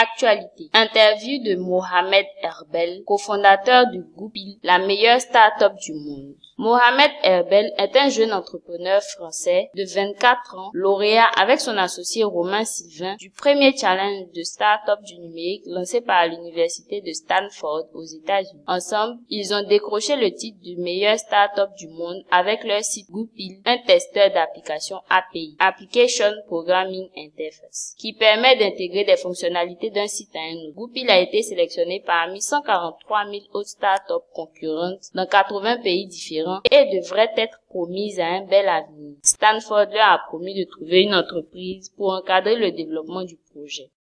Actualité. Interview de Mohamed Herbel, cofondateur du Goupil, la meilleure start-up du monde. Mohamed Herbel est un jeune entrepreneur français de 24 ans, lauréat avec son associé Romain Sylvain du premier challenge de start-up du numérique lancé par l'université de Stanford aux États-Unis. Ensemble, ils ont décroché le titre du meilleur start-up du monde avec leur site Goupil, un testeur d'application API, Application Programming Interface, qui permet d'intégrer des fonctionnalités d'un site à un autre. Goupil a été sélectionné parmi 143 000 autres start-up concurrentes dans 80 pays différents et devrait être promise à un bel avenir. Stanford leur a promis de trouver une entreprise pour encadrer le développement du projet.